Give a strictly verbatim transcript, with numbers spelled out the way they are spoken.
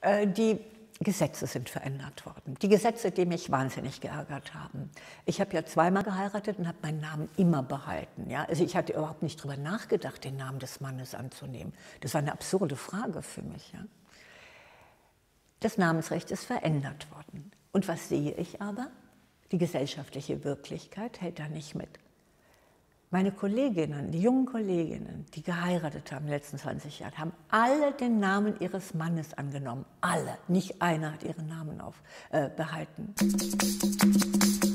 Äh, die Gesetze sind verändert worden. Die Gesetze, die mich wahnsinnig geärgert haben. Ich habe ja zweimal geheiratet und habe meinen Namen immer behalten. Ja? Also ich hatte überhaupt nicht darüber nachgedacht, den Namen des Mannes anzunehmen. Das war eine absurde Frage für mich. Ja? Das Namensrecht ist verändert worden. Und was sehe ich aber? Die gesellschaftliche Wirklichkeit hält da nicht mit. Meine Kolleginnen, die jungen Kolleginnen, die geheiratet haben in den letzten zwanzig Jahren, haben alle den Namen ihres Mannes angenommen. Alle. Nicht einer hat ihren Namen auf, äh, behalten.